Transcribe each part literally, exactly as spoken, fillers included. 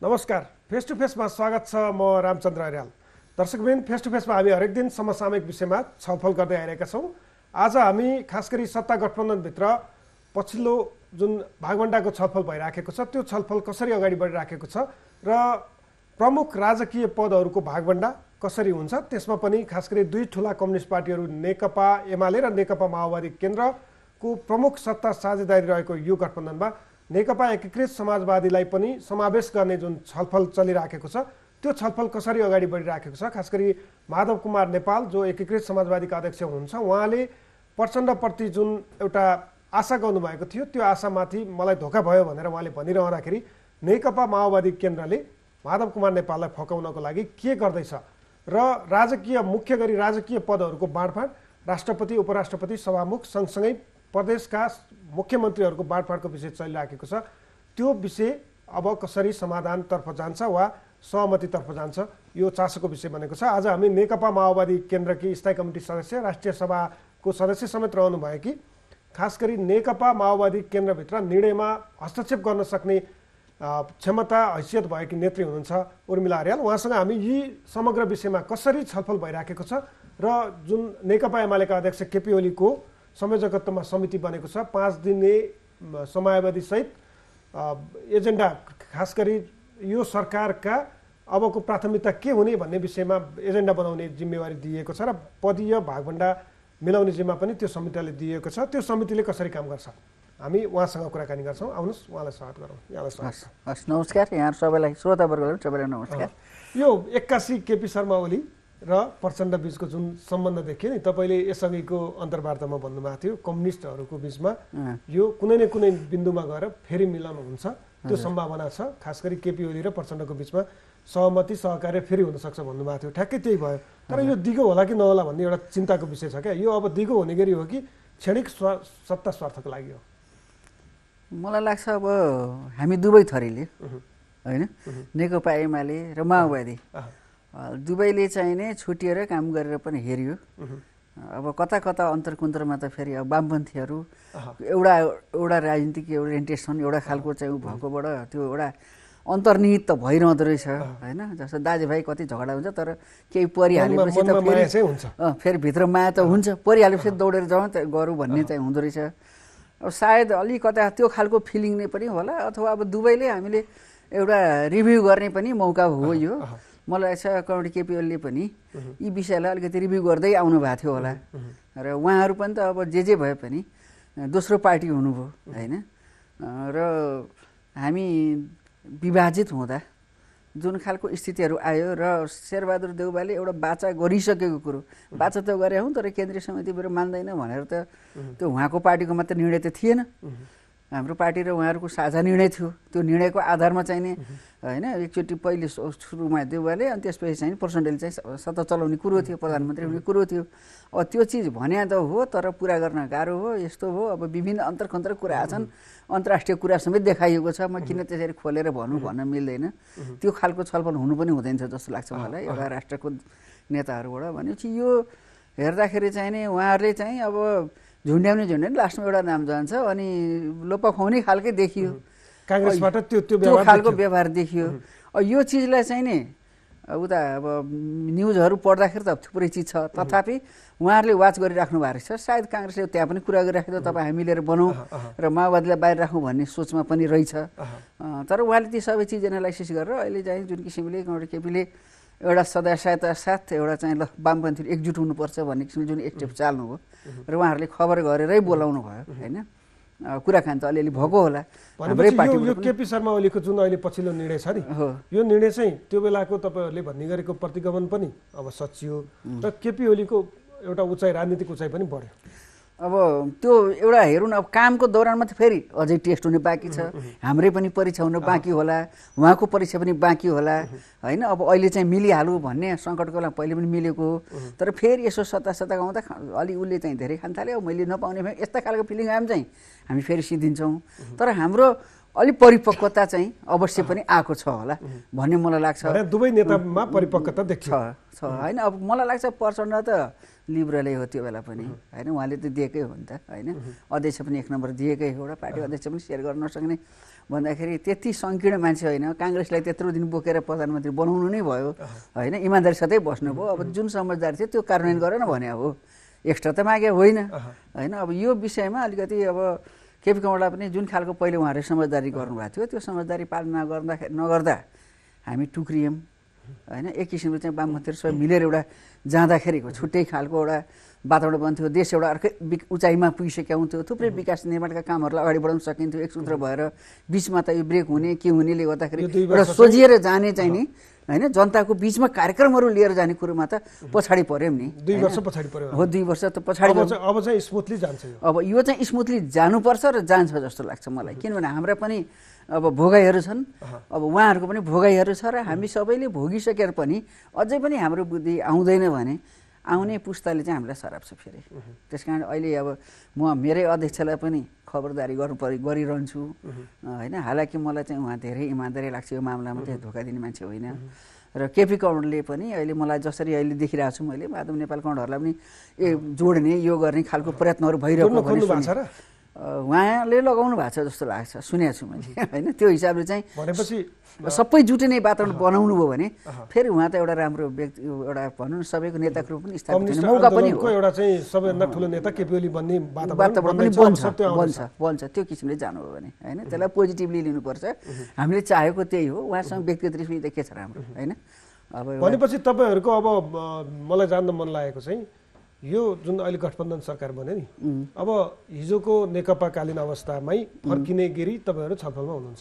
नमस्कार, face to फेसमा स्वागत छ। म रामचन्द्र अरियाल। दर्शकवृन्द, फेस टु फेसमा हामी हरेक दिन समसामयिक विषयमा छलफल गर्दै आइरहेका छौँ। आज हामी खास गरी सत्ता गठबन्धनभित्र पछिल्लो जुन भागवण्डाको छलफल भइराखेको छ त्यो छलफल कसरी अगाडि बढिराखेको छ र प्रमुख राजकीय पदहरूको भागवण्डा कसरी हुन्छ, त्यसमा पनि खास गरी दुई ठुला कम्युनिस्ट पार्टीहरू नेकपा एमाले र नेकपा माओवादी केन्द्रको प्रमुख सत्ता साझेदारी रहेको यो गठबन्धनमा नेकपा एकीकृत समाजवादीलाई पनि समावेश गर्ने जुन छलफल चलिराखेको छ त्यो छलफल कसरी अगाडि बढिराखेको छ। खास गरी माधव कुमार नेपाल जो एकीकृत समाजवादीका अध्यक्ष हुनुहुन्छ, उहाँले प्रचण्डप्रति जुन एउटा आशा गर्नुभएको थियो त्यो आशामाथि मलाई धोका भयो भनेर उहाँले भनिरहँदाखेरि नेकपा माओवादी केन्द्रले माधव कुमार नेपाललाई फकाउनको लागि के गर्दैछ र राजकीय मुख्य गरी राजकीय पदहरूको बाँडफाँड राष्ट्रपति उपराष्ट्रपति सभामुख सँगसँगै प्रदेशका मुख्यमन्त्रीहरूको बाँडफाँडको विषय चलिराखेको छ। त्यो विषय अब कसरी समाधानतर्फ जान्छ वा सहमतितर्फ जान्छ, यो चासोको विषय बनेको छ। आज हामी नेकपा माओवादी केन्द्रकी स्थायी कमिटी सदस्य राष्ट्रिय सभाको सदस्य समेत रहनुभएकी खास गरी नेकपा माओवादी केन्द्रभित्र निर्णयमा हस्तक्षेप गर्न सक्ने क्षमता हैसियत भएकी नेत्री हुनुहुन्छ उर्मिला आर्याल। उहाँसँग हामी यी समग्र विषयमा कसरी छलफल भइराखेको छ र जुन नेकपा एमालेका अध्यक्ष केपी ओलीको संयोजकत्वमा समिति बनेको छ, पाँच दिने समयावधि सहित एजेन्डा खास गरी यो सरकारका अबको प्राथमिकता के हुने भन्ने विषयमा एजेन्डा बनाउने जिम्मेवारी दिएको छ र पदीय भागभण्डा मिलाउने जिम्मा पनि त्यो समितिले दिएको छ। त्यो समितिले कसरी काम गर्छ हामी उहाँसँग कुराकानी गर्छौँ। आउनुहोस् उहाँलाई स्वागत गरौँ। यहाँलाई स्वागत। हस्, नमस्कार यहाँ सबैलाई, श्रोतावर्गलाई सबैलाई नमस्कार। यो एक्कासी केपी शर्मा ओली र प्रचण्ड बीचको जुन सम्बन्ध देखियो नि, तपाईँले यसअघिको अन्तर्वार्तामा भन्नुभएको थियो कम्युनिस्टहरूको बिचमा यो कुनै न कुनै बिन्दुमा गएर फेरि मिलन हुन्छ, त्यो सम्भावना छ। खास गरी केपी ओली र प्रचण्डको बिचमा सहमति सहकार्य फेरि हुनसक्छ भन्नुभएको थियो। ठ्याक्कै त्यही भयो। तर यो दिगो होला कि नहोला भन्ने एउटा चिन्ताको विषय छ क्या। यो अब दिगो हुने गरी हो कि क्षणिक सत्ता स्वार्थको लागि हो? मलाई लाग्छ अब हामी दुवै थरीले होइन, नेकपा एमाले र माओवादी दुवैले चाहिँ नै छुटिएर काम गरेर पनि हेरियो। अब कता कता अन्तरकुन्तरमा त फेरि अब वामपन्थीहरू एउटा एउटा राजनीतिक ओरिएन्टेसन एउटा खालको चाहिँ भएकोबाट त्यो एउटा अन्तर्निहित त भइरहँदो रहेछ होइन। जस्तो दाजुभाइ कति झगडा हुन्छ तर केही परिहालेपछि त फेरि फेरि भित्र माया त हुन्छ, परिहालेपछि दौडेर जाउँ त गरौँ भन्ने चाहिँ हुँदो रहेछ। अब सायद अलिकता त्यो खालको फिलिङ नै पनि होला, अथवा अब दुवैले हामीले एउटा रिभ्यू गर्ने पनि मौका हो यो। मलाई लाग्छ कमरेड केपी ओलीले पनि यी विषयलाई अलिकति रिभ्यू गर्दै आउनु भएको थियो होला र उहाँहरू पनि त अब जे जे भए पनि दोस्रो पार्टी हुनुभयो होइन। र हामी विभाजित हुँदा जुन खालको स्थितिहरू आयो र शेरबहादुर देउवाले एउटा बाचा गरिसकेको कुरो, बाचा त गरे हुँ तर केन्द्रीय समितिबाट मान्दैन भनेर त त्यो उहाँको पार्टीको मात्र निर्णय त थिएन, हाम्रो पार्टी र उहाँहरूको साझा निर्णय थियो। त्यो निर्णयको आधारमा चाहिँ नि होइन एकचोटि पहिले सुरुमा देउवाले अनि त्यसपछि चाहिँ प्रचण्डले चाहिँ सत्ता चलाउने कुरो थियो, प्रधानमन्त्री हुने कुरो थियो। अब त्यो चिज भन्या त हो तर पुरा गर्न गाह्रो हो। यस्तो हो अब विभिन्न अन्तर्खन्तर कुरा छन्, अन्तर्राष्ट्रिय कुरा समेत देखाइएको छ। म किन त्यसरी खोलेर भनौँ भन्न मिल्दैन। त्यो खालको छलफल हुनु पनि हुँदैन जस्तो लाग्छ मलाई एउटा राष्ट्रको नेताहरूबाट। भनेपछि यो हेर्दाखेरि चाहिँ नि उहाँहरूले चाहिँ अब झुन्ड्याउने झुन्ड्याउने लास्टमा एउटा नाम जान्छ अनि लोपा खुवाउने खालकै देखियो काङ्ग्रेसबाट त्यो त्यो खालको व्यवहार देखियो। यो चिजलाई चाहिँ नि उता अब न्युजहरू पढ्दाखेरि त थुप्रै चिज छ, तथापि उहाँहरूले वाच गरिराख्नु भएको रहेछ। सायद काङ्ग्रेसले त्यहाँ पनि कुरा गरिराखेको तपाईँ हामी मिलेर बनाऊँ र माओवादीलाई बाहिर राखौँ भन्ने सोचमा पनि रहेछ। तर उहाँले ती सबै चिज एनालाइसिस गरेर अहिले चाहिँ जुन किसिमले कमरेड केपीले एउटा सदस्यता साथ एउटा चाहिँ ल वामपन्थीहरू एकजुट हुनुपर्छ भन्ने किसिमले जुन स्टेप चाल्नुभयो र उहाँहरूले खबर गरेरै बोलाउनु भयो होइन। कुराकानी त अलिअलि भएको होला हाम्रै पार्टीबाट। यो केपी शर्मा ओलीको जुन अहिले पछिल्लो निर्णय छ नि, यो निर्णय चाहिँ त्यो बेलाको तपाईँहरूले भन्ने गरेको प्रतिगमन पनि अब सचियो र केपी ओलीको एउटा उचाइ राजनीतिक उचाइ पनि बढ्यो। अब त्यो एउटा हेरौँ न, अब कामको दौरानमा त फेरि अझै टेस्ट हुने बाँकी छ, हाम्रै पनि परीक्षा हुन बाँकी होला, उहाँको परीक्षा पनि बाँकी होला होइन। अब अहिले चाहिँ मिलिहालौँ भन्ने सङ्कटको बेला पहिले पनि मिलेको हो, तर फेरि यसो सत्ता सत्ता गाउँदा अलि उसले चाहिँ धेरै खान थाल्यो, मैले नपाउने भयो यस्ता खालको फिलिङ आयो चाहिँ हामी फेरि सिद्धिन्छौँ। तर हाम्रो अलिक परिपक्वता चाहिँ अवश्य पनि आएको छ होला भन्ने मलाई लाग्छ। दुवै नेतामा परिपक्वता देखिन्छ छ होइन। अब मलाई लाग्छ प्रचण्ड त लिबरलै हो त्यो बेला पनि होइन, उहाँले त दिएकै हो नि त होइन। अध्यक्ष पनि एक नम्बर दिएकै हो, एउटा पार्टी अध्यक्ष पनि सेयर गर्न नसक्ने भन्दाखेरि त्यति सङ्कीर्ण मान्छे होइन, काङ्ग्रेसलाई त्यत्रो दिन बोकेर प्रधानमन्त्री बनाउनु नै भयो होइन, इमान्दारी साथै बस्नुभयो। अब जुन समझदारी थियो त्यो कार्यान्वयन गरेन भने हो, एक्स्ट्रा त मागे होइन होइन। अब यो विषयमा अलिकति अब केपी कमललाई पनि जुन खालको पहिले उहाँहरूले समझदारी गर्नुभएको थियो त्यो समझदारी पालना गर्दाखेरि नगर्दा हामी टुक्रियौँ होइन। एक किसिमले चाहिँ वामपन्थीहरू सबै मिलेर एउटा जाँदाखेरिको छुट्टै खालको एउटा वातावरण बन्थ्यो, देश एउटा अर्कै उचाइमा पुगिसकेका हुन्थ्यो, थुप्रै विकास निर्माणका कामहरूलाई अगाडि बढाउन सकिन्थ्यो एक सूत्र भएर। बिचमा त यो ब्रेक हुने के हुनेले गर्दाखेरि एउटा सोझिएर जाने चाहिँ नि होइन, जनताको बिचमा कार्यक्रमहरू लिएर जाने कुरोमा त पछाडि पऱ्यौँ नि। दुई वर्ष पछाडि पऱ्यो हो, दुई वर्ष त पछाडि। अब चाहिँ स्मुथली जान्छ, अब यो चाहिँ स्मुथली जानुपर्छ र जान्छ जस्तो लाग्छ मलाई। किनभने हाम्रा पनि अब भोगाइहरू छन्, अब उहाँहरूको पनि भोगाइहरू छ र हामी सबैले भोगिसकेर पनि अझै पनि हाम्रो बुद्धि आउँदैन भने आउने पुस्ताले चाहिँ हामीलाई सराप्छ फेरि। त्यस कारण अहिले अब म मेरै अध्यक्षलाई पनि खबरदारी गर्नु परि गरिरहन्छु होइन। हालाकि मलाई चाहिँ उहाँ धेरै इमान्दारी लाग्छ यो मामलामा, चाहिँ धोका दिने मान्छे होइन। र केपी कमलले पनि अहिले मलाई जसरी अहिले देखिरहेको छु मैले माधव नेपाल कमलहरूलाई पनि ए जोड्ने यो गर्ने खालको प्रयत्नहरू भइरहेको भने उहाँले लगाउनु भएको छ जस्तो लाग्छ, सुनेको छु मैले होइन। त्यो हिसाबले चाहिँ भनेपछि सबै जुटिने वातावरण बनाउनु भयो भने फेरि उहाँ त एउटा राम्रो व्यक्ति, एउटा भनौँ न सबैको नेताको रूप पनि स्थापित हुने मौका पनि हो। एउटा चाहिँ सबैभन्दा ठुलो नेता केपी ओली बन्ने वातावरण पनि बन्छ बन्छ बन्छ त्यो किसिमले जानु हो भने होइन। त्यसलाई पोजिटिभली लिनुपर्छ, हामीले चाहेको त्यही हो। उहाँसँग व्यक्तिगत दृष्टिले के छ राम्रो होइन। अब भनेपछि तपाईँहरूको अब मलाई जान्न मन लागेको चाहिँ यो जुन अहिले गठबन्धन सरकार बन्यो नि, अब हिजोको नेकपाकालीन अवस्थामै फर्किने गरी तपाईँहरू छलफलमा हुनुहुन्छ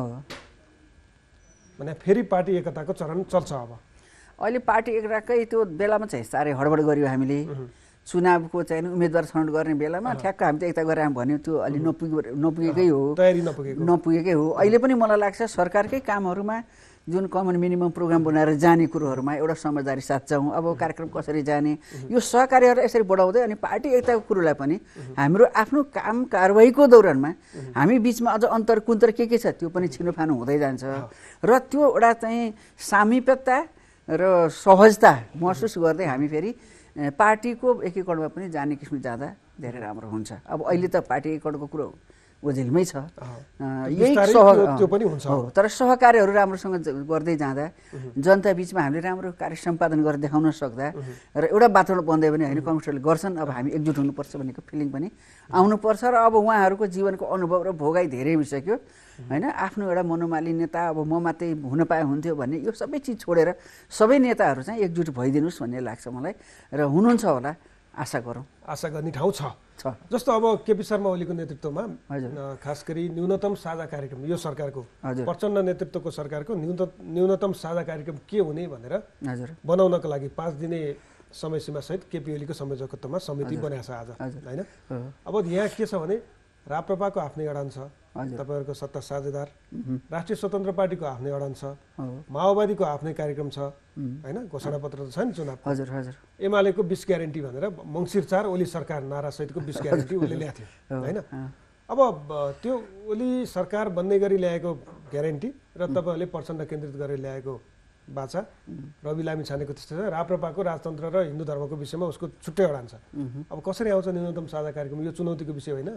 भने फेरि पार्टी एकताको चरण चल्छ। अब अहिले पार्टी एकताकै त्यो बेलामा चाहिँ साह्रै हडबड गर्यो हामीले। चुनावको चाहिँ उम्मेदवार छनौट गर्ने बेलामा ठ्याक्क हामी त एकता गरेर भन्यो, त्यो अलि नपुगे नपुगेकै हो, तयारी नपुगेको नपुगेकै हो। अहिले पनि मलाई लाग्छ सरकारकै कामहरूमा जुन कमन मिनिमम प्रोग्राम बनाएर जाने कुरोहरूमा एउटा समझदारी साथ जाउँ। अब कार्यक्रम कसरी जाने यो सहकार्यहरू यसरी बढाउँदै अनि पार्टी एकताको कुरोलाई पनि हाम्रो आफ्नो काम कारवाहीको दौरानमा हामी बिचमा अझ अन्तर कुन्तर के के छ त्यो पनि छिनोफानो हुँदै जान्छ र त्यो एउटा चाहिँ सामिप्यता र सहजता महसुस गर्दै हामी फेरि पार्टीको एकीकरणमा पनि जाने किसिमले जाँदा धेरै राम्रो हुन्छ। अब अहिले त पार्टी एकीकरणको कुरो ओझेलमै छ, यही त्यो पनि हुन्छ। तर सहकार्यहरू राम्रोसँग गर्दै जाँदा जनता बिचमा हामीले राम्रो कार्य सम्पादन गरेर देखाउन सक्दा र एउटा वातावरण बन्दै पनि होइन कम्युनिस्टहरूले गर्छन्, अब हामी एकजुट हुनुपर्छ भनेको फिलिङ पनि आउनुपर्छ। र अब उहाँहरूको जीवनको अनुभव र भोगाइ धेरै भइसक्यो होइन। आफ्नो एउटा मनोमालिन्यता अब म मात्रै हुन पाए हुन्थ्यो भन्ने यो सबै चिज छोडेर सबै नेताहरू चाहिँ एकजुट भइदिनुहोस् भन्ने लाग्छ मलाई र हुनुहुन्छ होला, आशा गरौँ। आशा गर्ने ठाउँ छ। जस्तो अब केपी शर्मा ओलीको नेतृत्वमा खास गरी न्यूनतम साझा कार्यक्रम यो सरकारको प्रचण्ड नेतृत्वको सरकारको न्यूनतम साझा कार्यक्रम के हुने भनेर बनाउनको लागि पाँच दिने समय सीमा सहित केपी ओलीको संयोजकत्वमा समिति बनाएको छ आज होइन। अब यहाँ के छ भने राप्रपाको आफ्नै अडान छ, तपाईँहरूको सत्ता साझेदार, राष्ट्रिय स्वतन्त्र पार्टीको आफ्नै अडान छ, माओवादीको आफ्नै कार्यक्रम छ होइन, घोषणापत्र त छ नि चुनाव। हजुर हजुर एमालेको बिस ग्यारेन्टी भनेर मङ्सिर चार ओली सरकार नारा सहितको बिस ग्यारेन्टी उसले ल्याएको थियो होइन। अब त्यो ओली सरकार बन्ने गरी ल्याएको ग्यारेन्टी र तपाईँहरूले प्रचण्ड केन्द्रित गरेर ल्याएको बाचा रवि लामी छानेको त्यस्तो छ। राप्रपाको राजतन्त्र र हिन्दू धर्मको विषयमा उसको छुट्टै अडान छ। अब कसरी आउँछ न्यूनतम साझा कार्यक्रम, यो चुनौतीको विषय होइन।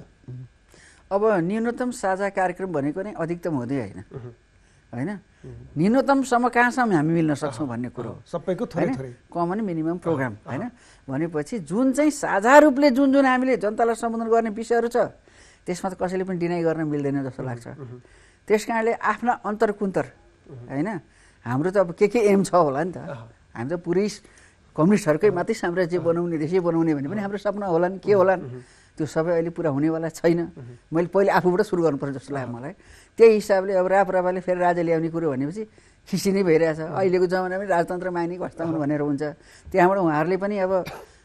अब न्यूनतम साझा कार्यक्रम भनेको नै अधिकतम हुँदै होइन होइन, न्यूनतमसम्म कहाँसम्म हामी मिल्न सक्छौँ भन्ने कुरो हो सबैको थोरै थोरै कमन मिनिमम प्रोग्राम होइन। भनेपछि जुन चाहिँ साझा रूपले जुन जुन हामीले जनतालाई सम्बोधन गर्ने विषयहरू छ त्यसमा त कसैले पनि डिनाइ गर्न मिल्दैन जस्तो लाग्छ। त्यस कारणले आफ्ना अन्तरकुन्तर होइन, हाम्रो त अब के के एम छ होला नि त, हामी त पुरै कम्युनिस्टहरूकै मात्रै साम्राज्य बनाउने देशै बनाउने भने पनि हाम्रो सपना होला नि के होला त्यो सबै अहिले पुरा हुनेवाला छैन। मैले पहिले आफूबाट सुरु गर्नुपर्छ जस्तो लाग्यो मलाई। त्यही हिसाबले अब राप्रपाले फेरि राजा ल्याउने कुरो भनेपछि खिसी नै भइरहेछ। अहिलेको जमानामा राजतन्त्र माग्ने वास्तवमा भनेर हुन्छ। त्यहाँबाट उहाँहरूले पनि अब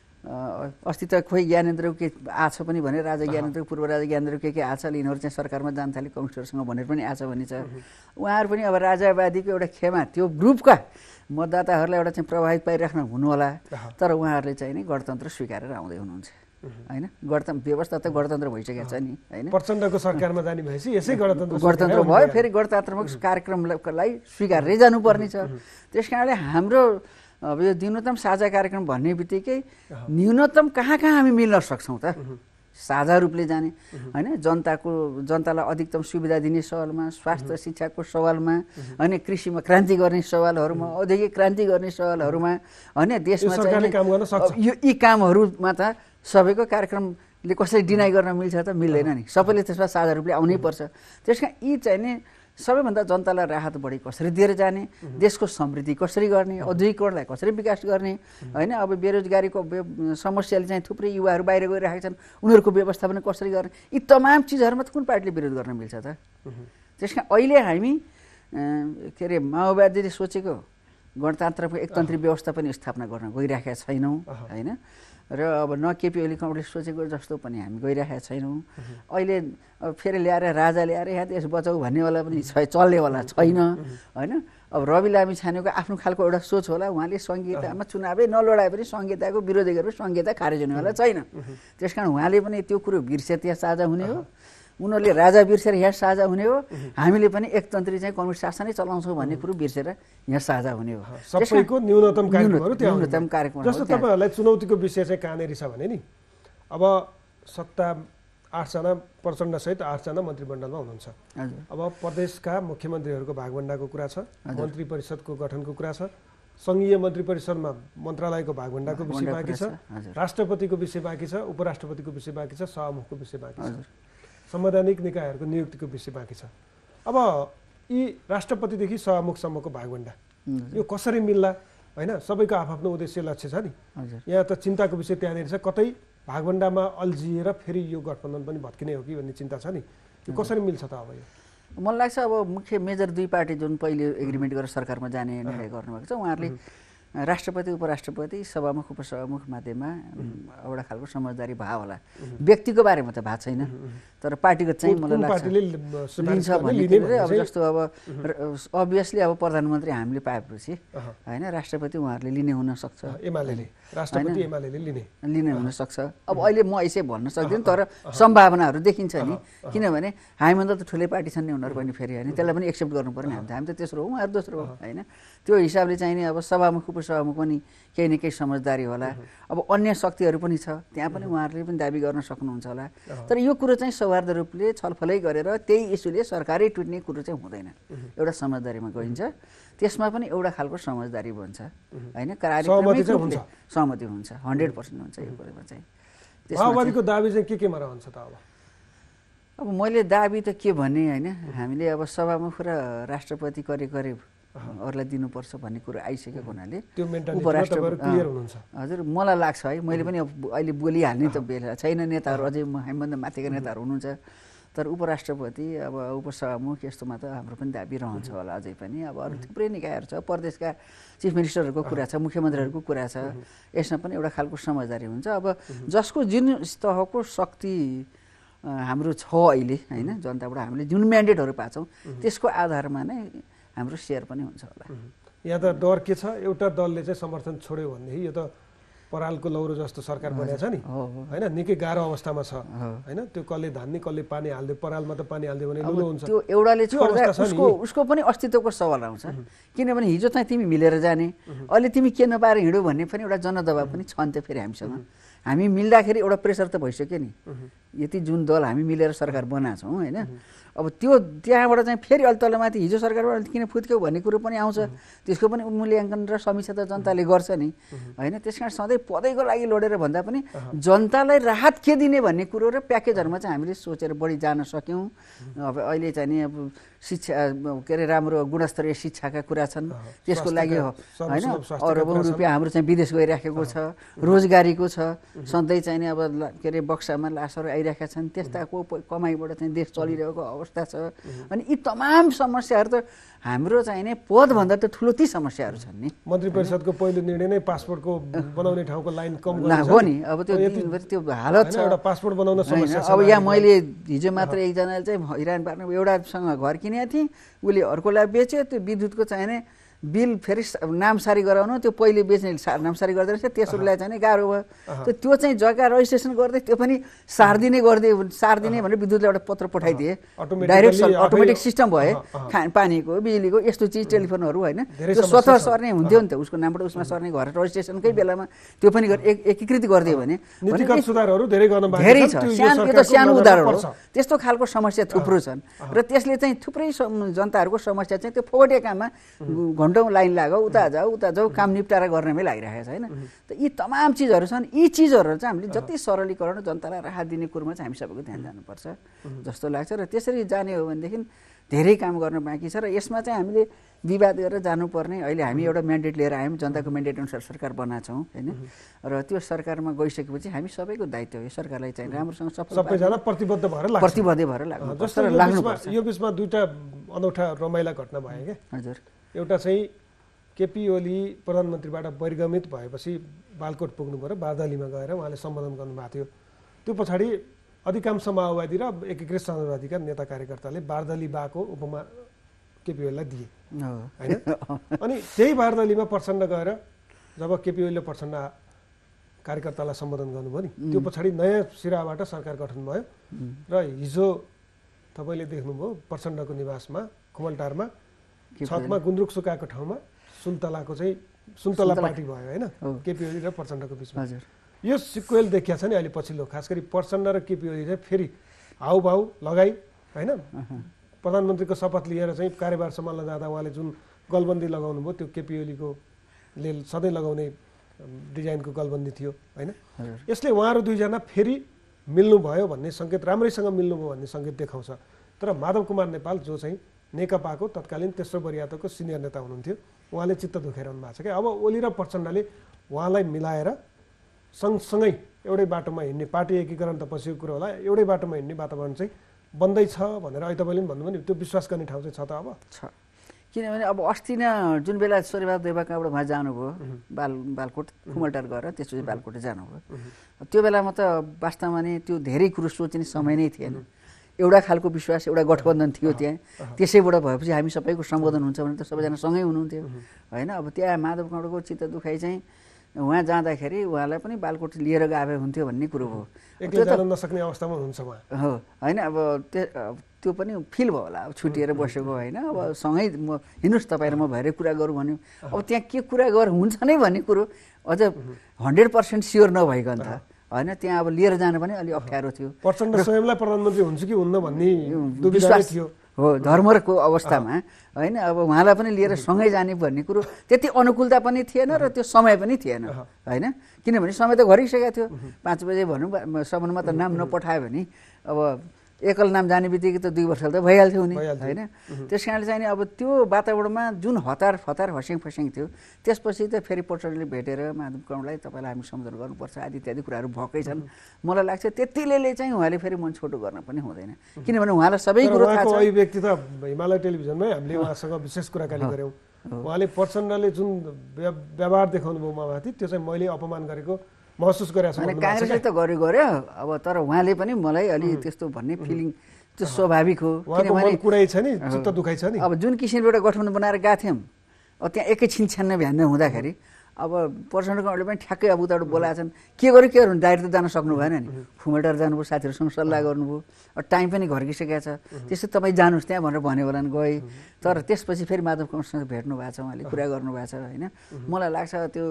अस्ति त खोइ ज्ञानेन्द्रको के आछ पनि भने राजा ज्ञानेन्द्र पूर्व राजा ज्ञानेन्द्र के के आछ यिनीहरू चाहिँ सरकारमा जान थाले कम्युनिस्टहरूसँग भनेर पनि आछ भन्ने छ। उहाँहरू पनि अब राजावादीको एउटा खेमा त्यो ग्रुपका मतदाताहरूलाई एउटा चाहिँ प्रभावित पारिराख्न हुनुहोला, तर उहाँहरूले चाहिँ नि गणतन्त्र स्वीकारेर आउँदै हुनुहुन्छ होइन। गणतन्त्र व्यवस्था त गणतन्त्र भइसकेको छ नि होइन। प्रचण्डको सरकारमा जाने भएपछि यसै गणतन्त्र गणतन्त्र भयो, फेरि गणतन्त्रको कार्यक्रमलाई स्वीकारेरै जानुपर्ने छ। त्यस कारणले हाम्रो अब यो न्यूनतम साझा कार्यक्रम भन्ने बित्तिकै न्यूनतम कहाँ कहाँ हामी मिल्न सक्छौँ त साझा रूपले जाने होइन जनताको जनतालाई अधिकतम सुविधा दिने सवालमा स्वास्थ्य शिक्षाको सवालमा होइन कृषिमा क्रान्ति गर्ने सवालहरूमा औद्योगिक क्रान्ति गर्ने सवालहरूमा होइन देशमा चाहिँ यो यी कामहरूमा त सबैको कार्यक्रमले कसरी डिनाइ गर्न मिल्छ त मिल्दैन नि सबैले त्यसमा साझा रूपले आउनै पर्छ त्यस कारण यी चाहिँ नि सबैभन्दा जनतालाई राहत बढी कसरी दिएर जाने देशको समृद्धि कसरी गर्ने औद्योगिकरणलाई कसरी विकास गर्ने होइन अब बेरोजगारीको समस्याले चाहिँ थुप्रै युवाहरू बाहिर गइरहेका छन् उनीहरूको व्यवस्थापन कसरी गर्ने यी तमाम चिजहरूमा त कुन पार्टीले विरोध गर्न मिल्छ त त्यस कारण अहिले हामी के अरे माओवादीले सोचेको गणतन्त्रको एकतन्त्री व्यवस्था पनि स्थापना गर्न गइरहेका छैनौँ होइन र अब न केपी ओली कमरेडले सोचेको जस्तो पनि हामी गइरहेका छैनौँ अहिले फेरि ल्याएर राजा ल्याएर यहाँ देश बचाउ भन्नेवाला पनि छ चल्नेवाला छैन होइन अब रवि लामी छानेको आफ्नो खालको एउटा सोच होला उहाँले संहितामा चुनावै नलडाए पनि संहिताको विरोधी गरेर संहिता खारेज हुनेवाला छैन त्यस कारण उहाँले पनि त्यो कुरो बिर्से त्यहाँ साझा हुने हो उनीहरूले राजा बिर्सेर यहाँ साझा हुने हो हामीले पनि एकतन्त्री चाहिँ कम्युनिस्ट शासनै चलाउँछौँ भन्ने कुरो बिर्सेर यहाँ साझा हुने हो सबैको न्यूनतम कार्यक्रमहरू त्यहाँ न्यूनतम कार्यक्रम जस्तो तपाईँहरूलाई चुनौतीको विषय चाहिँ कहाँनिर छ भने नि अब सत्ता आठजना प्रचण्डसहित आठजना मन्त्रीमण्डलमा हुनुहुन्छ अब प्रदेशका मुख्यमन्त्रीहरूको भागभण्डाको कुरा छ मन्त्री परिषदको गठनको कुरा छ सङ्घीय मन्त्री परिषदमा मन्त्रालयको भागभण्डाको विषय बाँकी छ राष्ट्रपतिको विषय बाँकी छ उपराष्ट्रपतिको विषय बाँकी छ सभामुखको विषय बाँकी छ संवैधानिक निकायहरूको नियुक्तिको विषय बाँकी छ अब यी राष्ट्रपतिदेखि सभामुखसम्मको भागभण्डा यो कसरी मिल्ला होइन सबैको आफ्नो उद्देश्य लक्ष्य छ नि यहाँ त चिन्ताको विषय त्यहाँनिर छ कतै भागभण्डामा अल्झिएर फेरि यो गठबन्धन पनि भत्किने हो कि भन्ने चिन्ता छ नि यो कसरी मिल्छ त अब यो मलाई लाग्छ अब मुख्य मेजर दुई पार्टी जुन पहिले एग्रिमेन्ट गरेर सरकारमा जाने निर्णय गर्नुभएको छ उहाँहरूले राष्ट्रपति उपराष्ट्रपति सभामुख उपसभामुख माध्यममा एउटा खालको समझदारी भयो होला व्यक्तिको बारेमा त भएको छैन तर पार्टीगत चाहिँ मलाई लाग्छ लिन्छ भन्ने अब जस्तो अब अभियसली अब प्रधानमन्त्री हामीले पाएपछि होइन राष्ट्रपति उहाँहरूले लिने हुनसक्छ एमालेले राष्ट्रपति एमालेले लिने लिने हुनसक्छ अब अहिले म यसै भन्न सक्दिनँ तर सम्भावनाहरू देखिन्छ नि किनभने हामीभन्दा त ठुलै पार्टी छन् नि उनीहरू पनि फेरि होइन त्यसलाई पनि एक्सेप्ट गर्नु पर्ने हामी त हामी त तेस्रो हो उहाँहरू दोस्रो हो होइन त्यो हिसाबले चाहिँ नि अब सभामुख उपसभामुख पनि केही न केही समझदारी होला अब अन्य शक्तिहरू पनि छ त्यहाँ पनि उहाँहरूले पनि दाबी गर्न सक्नुहुन्छ होला तर यो कुरो चाहिँ सौहार्द रूपले छलफलै गरेर त्यही इस्युले सरकारै टुट्ने कुरो चाहिँ हुँदैन एउटा समझदारीमा गइन्छ त्यसमा पनि एउटा खालको समझदारी बन्छ होइन कार्यक्रमिक रूपले सहमति हुन्छ हन्ड्रेड पर्सेन्ट हुन्छ यो कुरोमा चाहिँ माओवादीको दाबी चाहिँ के केमा रहन्छ त अब अब मैले दाबी त के भने होइन हामीले अब सभामुख र राष्ट्रपति करिब करिब अरूलाई दिनुपर्छ भन्ने कुरो आइसकेको हुनाले हजुर मलाई लाग्छ है मैले पनि अहिले बोलिहाल्ने त बेला छैन नेताहरू अझै हामीभन्दा माथिका नेताहरू हुनुहुन्छ तर उपराष्ट्रपति अब उपसभामुख यस्तोमा त हाम्रो पनि दाबी रहन्छ होला अझै पनि अब अरू थुप्रै निकायहरू छ प्रदेशका चिफ मिनिस्टरहरूको कुरा छ मुख्यमन्त्रीहरूको कुरा छ यसमा पनि एउटा खालको समझदारी हुन्छ अब जसको जुन तहको शक्ति हाम्रो छ अहिले होइन जनताबाट हामीले जुन म्यान्डेटहरू पाछौँ त्यसको आधारमा नै हाम्रो सेयर पनि हुन्छ होला यहाँ त डर के छ एउटा दलले चाहिँ समर्थन छोड्यो भनेदेखि यो त परालको लौरो जस्तो सरकार बनेको छ नि होइन निकै गाह्रो अवस्थामा छ होइन त्यो कसले धान्ने कसले पानी हाल्दै परालमा त पानी हाल्दियो भने लुलो हुन्छ त्यो एउटाले छोड्दा उसको उसको पनि अस्तित्वको सवाल आउँछ किनभने हिजो चाहिँ तिमी मिलेर जाने अहिले तिमी के नपाएर हिँड्यौ भन्ने पनि एउटा जनदबाव पनि छ नि त फेरि हामीसँग हामी मिल्दाखेरि एउटा प्रेसर त भइसक्यो नि यति जुन दल हामी मिलेर सरकार बनाएको छौँ होइन अब त्यो त्यहाँबाट चाहिँ फेरि अलि तलमाथि हिजो सरकारबाट किन फुत्क्यौ भन्ने कुरो पनि आउँछ त्यसको पनि मूल्याङ्कन र समीक्षा त जनताले गर्छ नि होइन त्यस कारण सधैँ पदैको लागि लडेर भन्दा पनि जनतालाई राहत के दिने भन्ने कुरो र प्याकेजहरूमा चाहिँ हामीले सोचेर बढी जान सक्यौँ अब अहिले चाहिँ नि अब शिक्षा के अरे राम्रो गुणस्तरीय शिक्षाका कुरा छन् त्यसको लागि होइन अरबौँ रुपियाँ हाम्रो चाहिँ विदेश गइराखेको छ रोजगारीको छ सधैँ चाहिँ नि अब के अरे बक्सामा लासहरू आइरहेका छन् त्यस्ताको कमाइबाट चाहिँ देश चलिरहेको अवस्था छ अनि यी तमाम समस्याहरू त हाम्रो चाहिँ नि पदभन्दा त ठुलो ती समस्याहरू छन् नि मन्त्री परिषदको पहिलो निर्णय नै पासपोर्टको बनाउने ठाउँको लाइन कम गर्नु हो नि अब त्यो त्यो हालत छ एउटा पासपोर्ट बनाउन समस्या छ अब यहाँ मैले हिजो मात्र एकजनाले चाहिँ हैरान पार्नु एउटासँग घर किनेको थिएँ उसले अर्कोलाई बेच्यो त्यो विद्युतको चाहिने बिल फेरि नामसारी गराउनु त्यो पहिले बेच्ने नामसारी गर्दै रहेछ तेस्रोलाई चाहिँ गाह्रो भयो त्यो त्यो चाहिँ जग्गा रजिस्ट्रेसन गर्दै त्यो पनि सार्दिने गर्दै सार्दिने भनेर विद्युतले एउटा पत्र पठाइदिए डाइरेक्ट अटोमेटिक सिस्टम भयो खा पानीको बिजुलीको यस्तो चिज टेलिफोनहरू होइन त्यो स्वतः सर्ने हुन्थ्यो नि त उसको नामबाट उसमा सर्ने घर रजिस्ट्रेसनकै बेलामा त्यो पनि एकीकृत गरिदियो भने धेरै छ सानो यो त सानो उदाहरण हो त्यस्तो खालको समस्या थुप्रो छन् र त्यसले चाहिँ थुप्रै जनताहरूको समस्या चाहिँ त्यो फोगटे काममा घन्टौँ लाइन लाग्यो उता जाऊ उता जाऊ काम निप्टारा गर्नेमै लागिरहेको छ होइन त यी तमाम चिजहरू छन् यी चिजहरू चाहिँ हामीले जति सरलीकरण जनतालाई राहत दिने कुरोमा चाहिँ हामी सबैको ध्यान जानुपर्छ जस्तो लाग्छ र त्यसरी जाने हो भनेदेखि धेरै काम गर्न बाँकी छ र यसमा चाहिँ हामीले विवाद गरेर जानुपर्ने अहिले हामी एउटा म्यान्डेट लिएर आयौँ जनताको म्यान्डेट अनुसार सरकार बनाएको छौँ होइन र त्यो सरकारमा गइसकेपछि हामी सबैको दायित्व हो सरकारलाई चाहिँ राम्रोसँग सबैजना प्रतिबद्ध भएर लाग्छ प्रतिबद्ध भएर लाग्नुपर्छ यो बिचमा दुईवटा अनौठा रमाइला घटना भयो क्या हजुर एउटा चाहिँ केपी ओली प्रधानमन्त्रीबाट बहिर्गमित भएपछि बालकोट पुग्नु पऱ्यो बार्दलीमा गएर उहाँले सम्बोधन गर्नुभएको थियो त्यो पछाडि अधिकांश माओवादी र एकीकृत समाजवादीका नेता कार्यकर्ताले बार्दली बाको उपमा केपी ओलीलाई दिए होइन अनि त्यही बार्दलीमा प्रचण्ड गएर जब केपी ओलीले प्रचण्ड कार्यकर्तालाई सम्बोधन गर्नुभयो नि त्यो पछाडि नयाँ सिराबाट सरकार गठन भयो र हिजो तपाईँले देख्नुभयो प्रचण्डको निवासमा खुमलटारमा छतमा गुन्द्रुक सुकाएको ठाउँमा सुन्तलाको चाहिँ सुन्तला पार्टी भयो होइन केपी ओली र प्रचण्डको बिचमा यो सिक्वेल देखिया छ नि अहिले पछिल्लो खास गरी प्रचण्ड र केपी ओली चाहिँ फेरि हाउभाउ लगाई होइन प्रधानमन्त्रीको शपथ लिएर चाहिँ कार्यभार सम्हाल्न जाँदा उहाँले जुन गलबन्दी लगाउनु भयो त्यो केपी ओलीको ले सधैँ लगाउने डिजाइनको गलबन्दी थियो होइन यसले उहाँहरू दुईजना फेरि मिल्नुभयो भन्ने सङ्केत राम्रैसँग मिल्नुभयो भन्ने सङ्केत देखाउँछ तर माधव कुमार नेपाल जो चाहिँ नेकपाको तत्कालीन तेस्रो वरियातको सिनियर नेता हुनुहुन्थ्यो उहाँले चित्त दुखाइरहनु भएको छ क्या अब ओली र प्रचण्डले उहाँलाई मिलाएर सँगसँगै एउटै बाटोमा हिँड्ने पार्टी एकीकरण त पछिको कुरो होला एउटै बाटोमा हिँड्ने वातावरण चाहिँ बन्दैछ भनेर अहिले तपाईँले पनि भन्नुभयो नि त्यो विश्वास गर्ने ठाउँ चाहिँ छ त अब छ किनभने अब अस्ति नै जुन बेला सूर्यबहादुर देवाकाबाट उहाँ जानुभयो बाल बालकोट खुमलटार गएर त्यसपछि बालकोट जानुभयो त्यो बेलामा त वास्तवमा नै त्यो धेरै कुरो सोच्ने समय नै थिएन एउटा खालको विश्वास एउटा गठबन्धन थियो त्यहाँ त्यसैबाट भएपछि हामी सबैको सम्बोधन हुन्छ भने त सबैजना सँगै हुनुहुन्थ्यो होइन अब त्यहाँ माधव काँडको चित्त दुखाइ चाहिँ उहाँ जाँदाखेरि उहाँलाई पनि बालकोट लिएर गए हुन्थ्यो भन्ने कुरो हो नसक्ने अवस्थामा हुन्छ हो होइन अब त्यो पनि फिल भयो होला अब छुटिएर बसेको होइन अब सँगै म हिँड्नुहोस् तपाईँ र म भएर कुरा गरौँ भन्यो अब त्यहाँ के कुरा गर हुन्छ नै भन्ने कुरो अझ हन्ड्रेड पर्सेन्ट स्योर नभइकन त होइन त्यहाँ अब लिएर जानु पनि अलिक अप्ठ्यारो थियो प्रचण्ड स्वयंलाई प्रधानमन्त्री हुन्छ कि हुन्न भन्ने विश्वास थियो हो धर्मको अवस्थामा होइन अब उहाँलाई पनि लिएर सँगै जाने भन्ने कुरो त्यति अनुकूलता पनि थिएन र त्यो समय पनि थिएन होइन किनभने समय त घरिसकेको थियो पाँच बजे भनौँ सम्ममा त नाम नपठायो भने अब एकल नाम जाने बित्तिकै त दुई वर्ष त भइहाल्थ्यो नि होइन त्यस कारणले चाहिँ अब त्यो वातावरणमा जुन हतार फतार हस्याङ फस्याङ थियो त्यसपछि त फेरि प्रचण्डले भेटेर माधव काँडलाई तपाईँलाई हामी सम्झौता गर्नुपर्छ आदि इत्यादि कुराहरू भएकै छन् मलाई लाग्छ त्यतिले चाहिँ उहाँले फेरि मन छोटो गर्न पनि हुँदैन किनभने उहाँलाई सबै कुरो थाहा छ अभिव्यक्ति त हिमालय टेलिभिजनमै हामीले उहाँसँग विशेष कुराकानी गऱ्यौँ उहाँले प्रचण्डले जुन व्यवहार देखाउनु भयो उहाँमाथि त्यो चाहिँ मैले अपमान गरेको महसुस गरेको छु काङ्ग्रेसले त गर्यो गर्यो अब तर उहाँले पनि मलाई अलि त्यस्तो भन्ने फिलिङ त्यो स्वाभाविक हो किनभने कुरै छ नि चित्त दुखाइ छ नि अब जुन किसिमले एउटा गठबन्धन बनाएर गएको थियौँ अब त्यहाँ एकैछिन छ्यान्न भ्यान्न हुँदाखेरि अब प्रचण्डकोहरूले पनि ठ्याक्कै अब उताबाट बोलाएको छन् के गर्यो के गर्नु डाइरेक्ट त जान सक्नु भएन नि खुमलटार जानुभयो साथीहरूसँग सल्लाह गर्नुभयो टाइम पनि घर्किसकेको छ त्यसै तपाईँ जानुहोस् त्यहाँ भनेर भन्यो होला नि गएँ तर त्यसपछि फेरि माधव काँडसँग भेट्नु भएको छ उहाँले कुरा गर्नुभएको छ होइन मलाई लाग्छ त्यो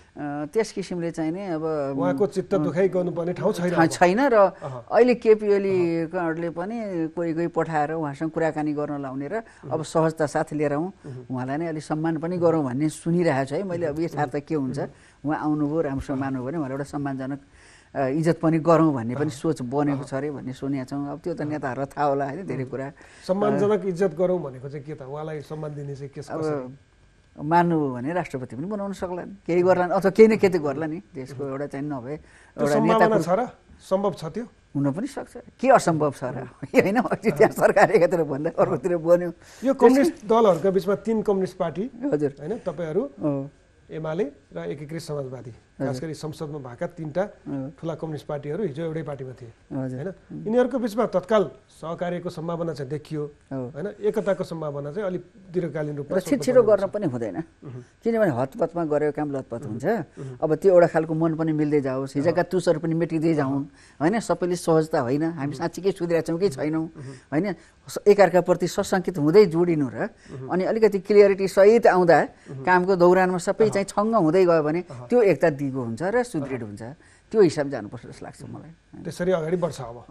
त्यस किसिमले चाहिँ नि अब उहाँको चित्त दुखाइ गर्नुपर्ने ठाउँ छैन छैन र अहिले केपी ओलीहरूले पनि कोही कोही पठाएर उहाँसँग कुराकानी गर्न लाउने र अब सहजता साथ लिएर आउँ उहाँलाई नै अलिक सम्मान पनि गरौँ भन्ने सुनिरहेको छु है मैले अब यथार्थ के हुन्छ उहाँ आउनुभयो राम्रोसँग मान्नुभयो भने उहाँलाई एउटा सम्मानजनक इज्जत पनि गरौँ भन्ने पनि सोच बनेको छ अरे भन्ने सुनेको छौँ अब त्यो त नेताहरूलाई थाहा होला होइन धेरै कुरा सम्मानजनक इज्जत गरौँ भनेको चाहिँ के त उहाँलाई सम्मान दिने चाहिँ के अब मान्नुभयो भने राष्ट्रपति पनि बनाउन सक्लान् केही गर्लान् अथवा केही न केही त गर्ला नि देशको एउटा चाहिँ नभए एउटा नेता छ र सम्भव छ त्यो हुन पनि सक्छ के असम्भव छ र होइन त्यहाँ सरकार एकातिर भन्दा अर्कोतिर बन्यो यो कम्युनिस्ट दलहरूका बिचमा तीन कम्युनिस्ट पार्टी हजुर होइन तपाईँहरू एमाले र एकीकृत समाजवादी खास गरी संसदमा भएका तीनटा ठुला कम्युनिस्ट पार्टीहरू हिजो एउटै पार्टीमा थिए हैन। यिनीहरूको बिचमा तत्काल सहकार्यको सम्भावना चाहिँ देखियो हैन। एकताको सम्भावना चाहिँ अलिक दीर्घकालीन रूपमा छिटो गर्न पनि हुँदैन, किनभने हतपतमा गरेको काम लतपत हुन्छ। अब त्यो एउटा खालको मन पनि मिल्दै जाओस्, हिजोका तुसहरू पनि मेटिँदै जाउन् हैन। सबैले सहजता होइन, हामी साँच्चीकै सुधिरहेका छौँ कि छैनौँ हैन। एकअर्काप्रति सशङ्कित हुँदै जोडिनु र अनि अलिकति क्लियरिटी सहित आउँदा कामको दौरानमा सबै चाहिँ छङ्ग हुँदै गयो भने त्यो एकता दिगो हुन्छ र सुदृढ हुन्छ। त्यो हिसाब जानुपर्छ जस्तो लाग्छ मलाई। त्यसरी अगाडि बढ्छ। अब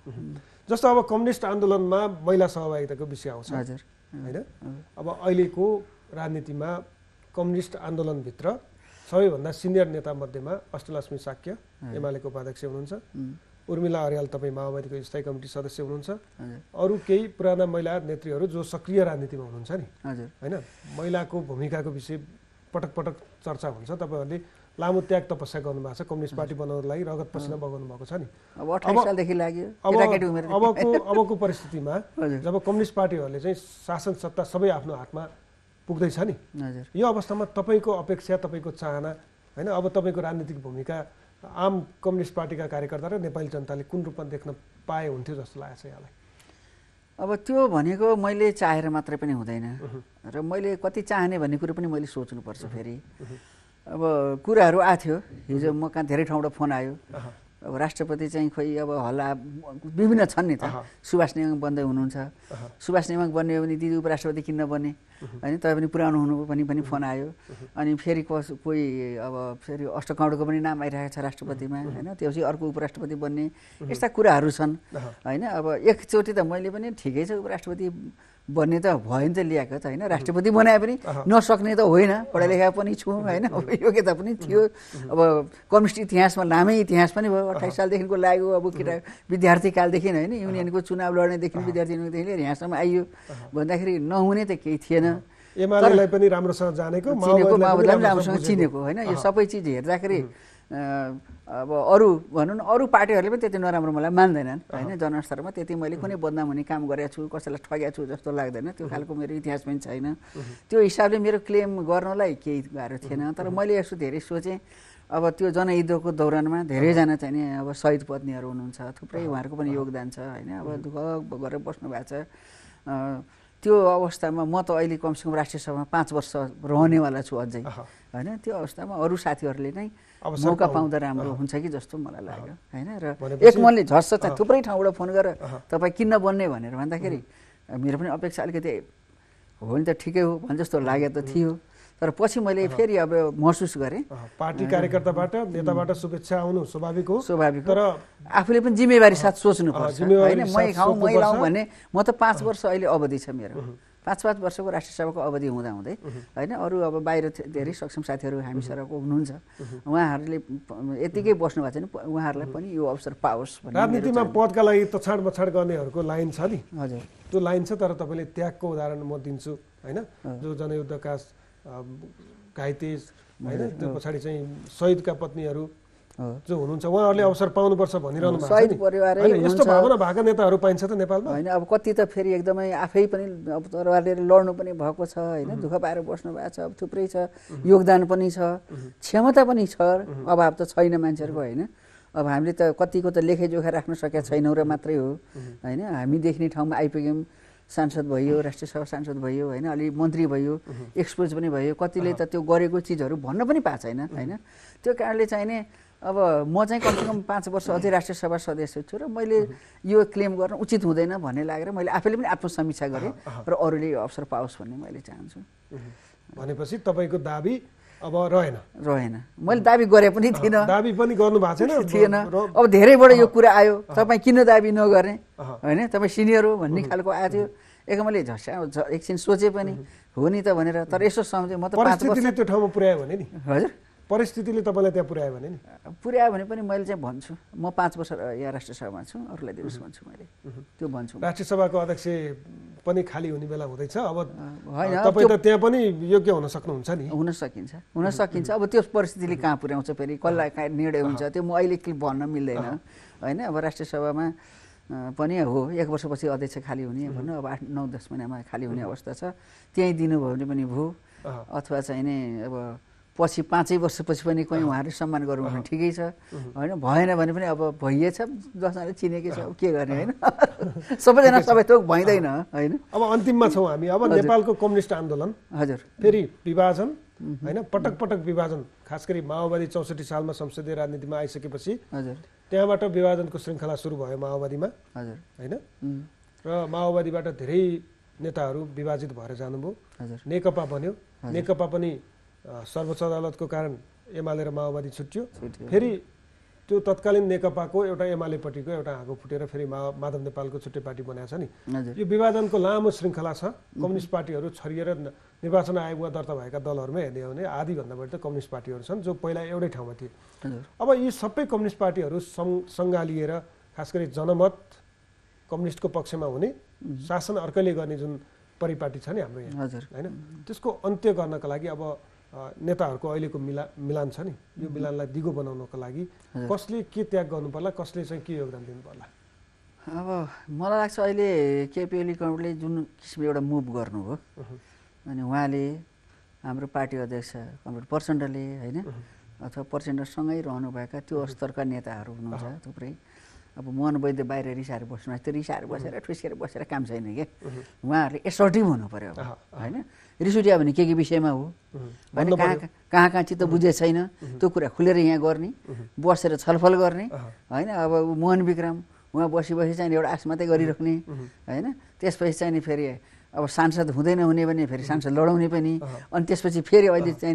जस्तो अब कम्युनिस्ट आन्दोलनमा महिला सहभागिताको विषय आउँछ हजुर हैन। अब अहिलेको राजनीतिमा कम्युनिस्ट आन्दोलनभित्र सबैभन्दा सिनियर नेता मध्येमा अष्टलक्ष्मी शाक्य एमालेको उपाध्यक्ष हुनुहुन्छ, उर्मिला अर्याल तपाईँ माओवादीको स्थायी कमिटी सदस्य हुनुहुन्छ, अरू केही पुराना महिला नेत्रीहरू जो सक्रिय राजनीतिमा हुनुहुन्छ नि हैन। महिलाको भूमिकाको विषय पटक पटक चर्चा हुन्छ। तपाईँहरूले लामो त्याग तपस्या गर्नुभएको छ, कम्युनिस्ट पार्टी बनाउनको लागि रगत पसिना बगाउनु भएको छ नि। अब अठाइस सालदेखि लाग्यो। अबको अबको परिस्थितिमा जब कम्युनिस्ट पार्टीहरूले चाहिँ शासन सत्ता सबै आफ्नो हातमा पुग्दैछ नि, यो अवस्थामा तपाईँको अपेक्षा, तपाईँको चाहना हैन, अब तपाईँको राजनीतिक भूमिका आम कम्युनिस्ट पार्टीका कार्यकर्ता र नेपाली जनताले कुन रूपमा देख्न पाए हुन्थ्यो जस्तो लागेको छ यहाँलाई? अब त्यो भनेको मैले चाहेर मात्रै पनि हुँदैन र मैले कति चाहने भन्ने कुरो पनि मैले सोच्नुपर्छ। फेरि अब कुराहरू आथ्यो हिजो म कहाँ धेरै ठाउँबाट फोन आयो। अब राष्ट्रपति चाहिँ खोइ अब हल्ला विभिन्न छन् नि त। सुभाष नेवाङ बन्दै हुनुहुन्छ, सुभाष नेवाङ बन्ने हो भने दिदी उपराष्ट्रपति किन बन्ने होइन, तपाईँ पनि पुरानो हुनु पनि पनि फोन आयो। अनि फेरि कस कोही अब फेरि अष्टकौडको पनि नाम आइरहेको छ राष्ट्रपतिमा होइन, त्यसपछि अर्को उपराष्ट्रपति बन्ने यस्ता कुराहरू छन् होइन। अब एकचोटि त मैले पनि ठिकै छ उपराष्ट्रपति बन्ने त भयो नि त ल्याएको त होइन, राष्ट्रपति बनाए पनि नसक्ने त होइन, पढालेखा पनि छु होइन, योग्यता पनि थियो। अब कम्युनिस्ट इतिहासमा लामै इतिहास पनि भयो, अठाइस सालदेखिको लाग्यो। अब केटा विद्यार्थी कालदेखि होइन, युनियनको चुनाव लड्नेदेखि विद्यार्थी युनियनदेखि लिएर यहाँसम्म आइयो भन्दाखेरि नहुने त केही थिएन। एमालेलाई पनि राम्रोसँग जानेको, चिनेको, माओवादीलाई पनि राम्रोसँग चिनेको होइन। यो सबै चिज हेर्दाखेरि अब अरू भनौँ न अरू पार्टीहरूले पनि त्यति नराम्रो मलाई मान्दैनन् होइन। जनस्तरमा त्यति मैले कुनै बदनाम हुने काम गरेको छु, कसैलाई ठगेको छु जस्तो लाग्दैन। त्यो खालको मेरो इतिहास पनि छैन। त्यो हिसाबले मेरो क्लेम गर्नलाई केही गाह्रो थिएन। तर मैले यसो धेरै सोचेँ। अब त्यो जनयुद्धको दौरानमा धेरैजना चाहिँ नि अब शहीद पत्नीहरू हुनुहुन्छ, थुप्रै उहाँहरूको पनि योगदान छ होइन। अब दुःख गरेर बस्नु भएको छ। त्यो अवस्थामा म त अहिले कमसेकम राष्ट्रिय सभामा पाँच वर्ष रहनेवाला छु अझै होइन। त्यो अवस्थामा अरू साथीहरूले नै मौका पाउँदा राम्रो हुन्छ कि जस्तो मलाई लाग्यो होइन। र एक मनले झस्स चाहिँ थुप्रै ठाउँबाट फोन गरेर तपाईँ किन बन्ने भनेर भन्दाखेरि मेरो पनि अपेक्षा अलिकति हो नि त, ठिकै हो भने जस्तो लागेको त थियो। तर पछि मैले फेरि अब महसुस गरेँ पार्टी कार्यकर्ताबाट नेताबाट शुभेच्छा आउनु स्वाभाविक हो, स्वाभाविक। तर आफूले पनि जिम्मेवारी साथ सोच्नुपर्छ होइन। मै खाउँ मै लाउँ भन्ने म त पाँच वर्ष अहिले अवधि छ मेरो। पाँच पाँच वर्षको राष्ट्रिय सभाको अवधि हुँदाहुँदै होइन। अरू अब बाहिर धेरै सक्षम साथीहरू हामी सरको हुनुहुन्छ, उहाँहरूले यतिकै बस्नु भएको छैन, उहाँहरूलाई पनि यो अवसर पाओस् भन्ने। राजनीतिमा पदका लागि तछाड बछाड गर्नेहरूको लाइन छ नि हजुर, त्यो लाइन छ। तर तपाईँले त्यागको उदाहरण म दिन्छु होइन, जो जनयुद्धका घाइते होइन, त्यो पछाडि चाहिँ शहीदका पत्नीहरू जो हुनुहुन्छ उहाँहरूले अवसर पाउनुपर्छ भनिरहनु भएको छ। शहीद परिवारै यस्तो भावना भएका नेताहरू पाइन्छ त नेपालमा होइन। अब कति त फेरि एकदमै आफै पनि अब तरवार लिएर लड्नु पनि भएको छ होइन, दुःख पाएर बस्नु भएको छ। अब थुप्रै छ, योगदान पनि छ, क्षमता पनि छ, अभाव त छैन मान्छेहरूको होइन। अब हामीले त कतिको त लेखेजोखा राख्न सकेका छैनौँ र मात्रै हो होइन। हामी देख्ने ठाउँमा आइपुग्यौँ, सांसद भयो, राष्ट्रिय सभा सांसद भयो होइन, अलि मन्त्री भयो, एक्सपोज पनि भयो। कतिले त त्यो गरेको चिजहरू भन्न पनि पाएको छैन होइन। त्यो कारणले चाहिँ नि अब म चाहिँ कमसेकम पाँच वर्ष अझै राष्ट्रिय सभा सदस्य छु र मैले यो क्लेम गर्न उचित हुँदैन भन्ने लागेर मैले आफैले पनि आत्मसमीक्षा गरेँ र अरूले यो अवसर पाओस् भन्ने मैले चाहन्छु। भनेपछि तपाईँको दाबी अब रहेन रहेन मैले दाबी गरे पनि थिइनँ, दाबी पनि गर्नु भएको छैन थिएन। अब धेरैबाट यो कुरा आयो, तपाईँ किन दाबी नगर्ने होइन, तपाईँ सिनियर हो भन्ने खालको आएको थियो। एक मैले झस्या एकछिन सोचे पनि हो नि त भनेर। तर यसो सम्झेँ म त पाँच वर्ष त्यो ठाउँमा पुर्यायो भने नि हजुर, परिस्थितिले तपाईँलाई त्यहाँ पुर्यायो भने नि पुर्यायो भने पनि मैले चाहिँ भन्छु म पाँच वर्ष यहाँ राष्ट्रिय सभामा छु, अरूलाई दिनुहोस् भन्छु मैले, त्यो भन्छु। राष्ट्रिय सभाको अध्यक्ष पनि खाली हुने बेला हुँदैछ, अब होइन तपाईँ त त्यहाँ पनि योग्य हुन सक्नुहुन्छ नि। हुन सकिन्छ, हुन सकिन्छ। अब त्यो परिस्थितिले कहाँ पुर्याउँछ फेरि कसलाई कहाँ निर्णय हुन्छ त्यो म अहिले के भन्न मिल्दैन होइन। अब राष्ट्रिय सभामा पनि हो एक वर्षपछि अध्यक्ष खाली हुने भन्नु, अब आठ नौ दस महिनामा खाली हुने अवस्था छ, त्यहीँ दिनुभयो भने पनि भयो। अथवा चाहिँ नि अब पछि पाँचै वर्षपछि पनि कोही उहाँहरूले सम्मान गर्नु भने ठिकै छ होइन भएन भने पनि अब भइएछ जसले चिनेकै छ अब के गर्ने होइन सबैजना सबै थोक भइँदैन होइन अब अन्तिममा छौँ हामी अब नेपालको कम्युनिस्ट आन्दोलन हजुर फेरि विभाजन होइन पटक पटक विभाजन खास गरी माओवादी चौसठी सालमा संसदीय राजनीतिमा आइसकेपछि हजुर त्यहाँबाट विभाजनको श्रृङ्खला सुरु भयो माओवादीमा हजुर होइन र माओवादीबाट धेरै नेताहरू विभाजित भएर जानुभयो हजुर नेकपा बन्यो नेकपा पनि सर्वोच्च अदालतको कारण एमाले र माओवादी छुट्यो फेरि त्यो तत्कालीन नेकपाको एउटा एमालेपट्टिको एउटा हाँगो फुटेर फेरि मा माधव नेपालको छुट्टै पार्टी बनाएको छ नि यो विभाजनको लामो श्रृङ्खला छ कम्युनिस्ट पार्टीहरू छरिएर निर्वाचन आयोगमा दर्ता भएका दलहरूमा हेर्ने हो भने आधीभन्दा बढी त कम्युनिस्ट पार्टीहरू छन् जो पहिला एउटै ठाउँमा थिए अब यी सबै कम्युनिस्ट पार्टीहरू सङ्गालिएर खास गरी जनमत कम्युनिस्टको पक्षमा हुने शासन अर्कैले गर्ने जुन परिपाटी छ नि हाम्रो यहाँ होइन त्यसको अन्त्य गर्नका लागि अब नेताहरूको अहिलेको मिला मिलान छ नि यो मिलानलाई दिगो बनाउनको लागि कसले के त्याग गर्नु पर्ला कसले चाहिँ के योगदान दिनु पर्ला अब मलाई लाग्छ अहिले केपी ओली गभर्नमेन्टले जुन किसिमले एउटा मुभ गर्नुभयो अनि उहाँले हाम्रो पार्टी अध्यक्ष कमरेड प्रचण्डले होइन अथवा प्रचण्डसँगै रहनुभएका त्यो स्तरका नेताहरू हुनुहुन्छ थुप्रै अब मोहन वैद्य बाहिर रिसाएर बस्नु त्यो रिसाएर बसेर ठुस्केर बसेर काम छैन क्या उहाँहरूले एसर्टिभ हुनु पर्यो अब होइन रिस उठ्यो भने के के विषयमा हो होइन कहाँ कहाँ कहाँ चित्त बुझेको छैन त्यो कुरा खुलेर यहाँ गर्ने बसेर छलफल गर्ने होइन अब मोहन विक्रम उहाँ बसी बसी चाहिँ एउटा आश मात्रै गरिराख्ने होइन त्यसपछि चाहिँ नि फेरि अब सांसद हुँदैन हुने भने फेरि सांसद लडाउने पनि अनि त्यसपछि फेरि अहिले चाहिँ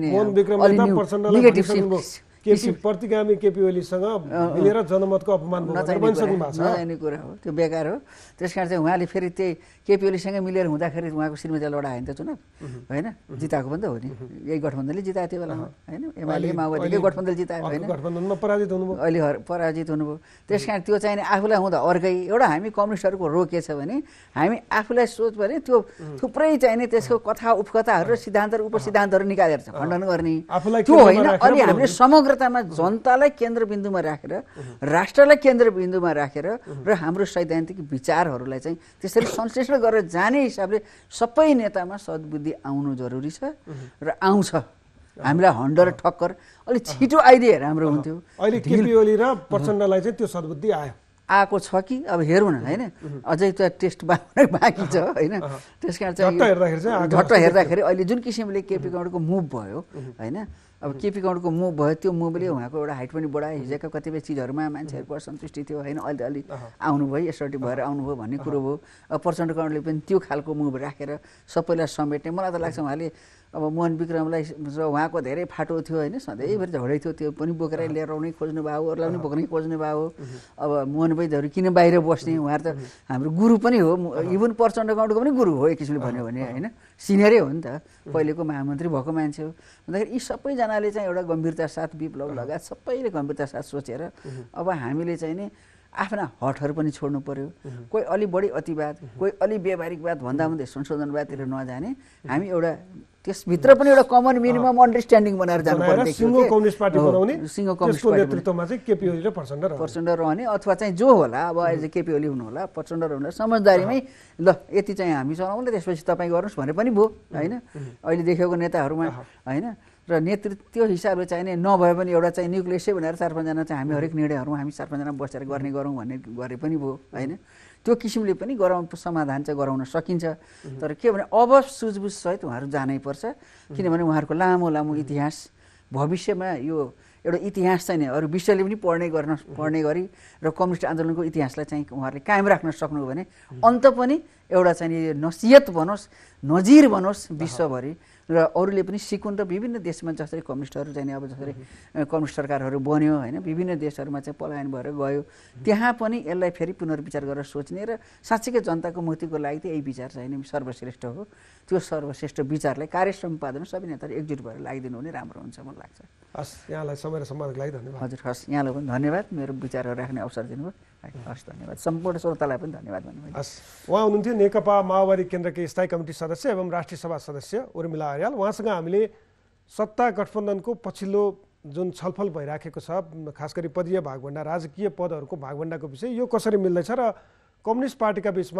नेगेटिभ प्रतिगामी केपी ओलीसँग मिलेर जनमतको अपमान नचाहिने कुरा हो त्यो बेकार हो त्यस कारण चाहिँ उहाँले फेरि त्यही केपी ओलीसँगै मिलेर हुँदाखेरि उहाँको श्रीमती लडायो नि त चुनाव होइन जिताएको पनि त हो नि यही गठबन्धनले जितायो त्यो बेलामा होइन एमाले माओवादीकै गठबन्धनले जितायो होइन गठबन्धनमा पराजित हुनुभयो अहिले पराजित हुनुभयो त्यस कारण त्यो चाहिँ आफूलाई हुँदा अर्कै एउटा हामी कम्युनिस्टहरूको रो के छ भने हामी आफूलाई सोच भने त्यो थुप्रै चाहिने त्यसको कथा उपकथाहरू र सिद्धान्तहरू उपसिद्धान्तहरू निकालेर छ खण्डन गर्ने त्यो होइन अनि हामीले समग्र जनतालाई केन्द्रबिन्दुमा राखेर राष्ट्रलाई केन्द्रबिन्दुमा राखेर र हाम्रो सैद्धान्तिक विचारहरूलाई चाहिँ त्यसरी संश्लेषण गरेर जाने हिसाबले सबै नेतामा सद्बुद्धि आउनु जरुरी छ र आउँछ हामीलाई हन्डर ठक्कर अलिक छिटो आइदिए राम्रो हुन्थ्यो अहिले केपी ओली र प्रचण्डलाई चाहिँ त्यो सद्बुद्धि आयो आएको छ कि अब हेरौँ न होइन अझै त टेस्ट बाँकी छ होइन त्यस कारण चाहिँ झट्ट हेर्दाखेरि अहिले जुन किसिमले केपी गौडको मुभ भयो होइन अब केपी गौडको मुभ भयो त्यो मुभले उहाँको एउटा हाइट पनि बढायो हिजोका कतिपय चिजहरूमा मान्छेहरूको असन्तुष्टि थियो होइन अलि अलि आउनुभयो एसर्टिभ भएर आउनुभयो भन्ने कुरो हो अब प्रचण्ड गौडले पनि त्यो खालको मुभ राखेर सबैलाई समेट्ने मलाई त लाग्छ उहाँले अब मोहन विक्रमलाई उहाँको धेरै फाटो थियो होइन सधैँभरि झगडै थियो त्यो पनि बोकेर लिएर आउनै खोज्नु भयो अरूलाई पनि बोक्नै खोज्नु भयो अब मोहन वैद्यहरू किन बाहिर बस्ने उहाँहरू त हाम्रो गुरु पनि हो इभन प्रचण्ड गौडको पनि गुरु हो एक किसिमले भन्यो भने होइन सिनियरै हो नि त पहिलेको महामन्त्री भएको मान्छे हो भन्दाखेरि यी सबैजनाले चाहिँ एउटा गम्भीरता साथ विप्लव लगायत सबैले गम्भीरता साथ सोचेर अब हामीले चाहिँ नि आफ्ना हटहरू पनि छोड्नु पर्यो कोही अलि बढी अतिवाद कोही अलि व्यावहारिकवाद भन्दा भन्दै संशोधनवादतिर नजाने हामी एउटा त्यसभित्र पनि एउटा कमन मिनिमम अन्डरस्ट्यान्डिङ बनाएर जानुपर्ने सिङ्गो कम्युनिस्ट पार्टी बनाउने सिङ्गो कम्युनिस्ट पार्टी नेतृत्वमा चाहिँ केपी ओली र प्रचण्ड रहने प्रचण्ड रहने अथवा चाहिँ जो होला अब अहिले केपी ओली हुनु होला प्रचण्ड रहनु समझदारीमै ल यति चाहिँ हामी चलाउँला त्यसपछि तपाईँ गर्नुहोस् भने पनि भयो होइन अहिले देखेको नेताहरूमा होइन र नेतृत्व त्यो हिसाबले चाहिने नभए पनि एउटा चाहिँ न्युक्लियसै भनेर चार पाँचजना चाहिँ हामी हरेक निर्णयहरूमा हामी चार पाँचजना बसेर गर्ने गरौँ भन्ने गरे पनि भयो होइन त्यो किसिमले पनि गराउनु समाधान चाहिँ गराउन सकिन्छ तर के भने अब सुझबुझ सहित उहाँहरू जानै पर्छ किनभने उहाँहरूको लामो लामो इतिहास भविष्यमा यो एउटा इतिहास चाहिँ नि अरू विश्वले पनि पढ्ने गर्न पढ्ने गरी र कम्युनिस्ट आन्दोलनको इतिहासलाई चाहिँ उहाँहरूले कायम राख्न सक्नु भने अन्त पनि एउटा चाहिँ नसिहत भनोस् नजिर भनोस् विश्वभरि र अरूले पनि सिकुन् र विभिन्न देशमा जसरी कम्युनिस्टहरू चाहिँ अब जसरी कम्युनिस्ट सरकारहरू बन्यो होइन विभिन्न देशहरूमा चाहिँ पलायन भएर गयो त्यहाँ पनि यसलाई फेरि पुनर्विचार गरेर सोच्ने र साँच्चीकै जनताको मुक्तिको लागि चाहिँ यही विचार चाहिँ सर्वश्रेष्ठ हो त्यो सर्वश्रेष्ठ विचारलाई कार्य सम्पादन सबै नेताहरू एकजुट भएर लागिदिनु भने राम्रो हुन्छ मलाई लाग्छ हस् यहाँलाई समय र सम्मानको लागि धन्यवाद हजुर हस् यहाँलाई पनि धन्यवाद मेरो विचारहरू राख्ने अवसर दिनुभयो हस् धन्यवाद सम्पूर्ण श्रोतालाई पनि धन्यवाद भन्नुभयो हस् उहाँ हुनुहुन्थ्यो नेकपा माओवादी केन्द्रकी स्थायी कमिटी सदस्य एवं राष्ट्रिय सभा सदस्य उर्मिला आर्याल उहाँसँग हामीले सत्ता गठबन्धनको पछिल्लो जुन छलफल भइराखेको छ खास गरी पदीय भागभण्डा राजकीय पदहरूको भागभण्डाको विषय यो कसरी मिल्दैछ र कम्युनिस्ट पार्टीका बीचमा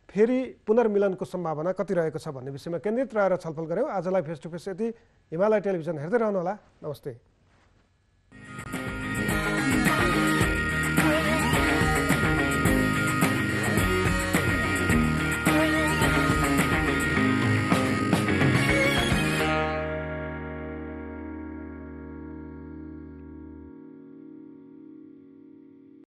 फेरि पुनर्मिलनको सम्भावना कति रहेको छ भन्ने विषयमा केन्द्रित रहेर छलफल गऱ्यौँ। आजलाई फेस टु फेस यति। हिमालय टेलिभिजन हेर्दै रहनुहोला। नमस्ते।